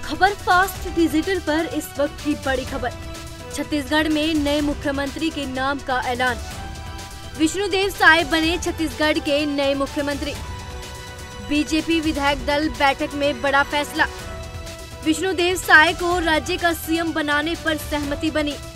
खबर fast digital पर इस वक्त की बड़ी खबर। छत्तीसगढ़ में नए मुख्यमंत्री के नाम का ऐलान। विष्णुदेव साय बने छत्तीसगढ़ के नए मुख्यमंत्री। बीजेपी विधायक दल बैठक में बड़ा फैसला। विष्णुदेव साय को राज्य का सीएम बनाने पर सहमति बनी।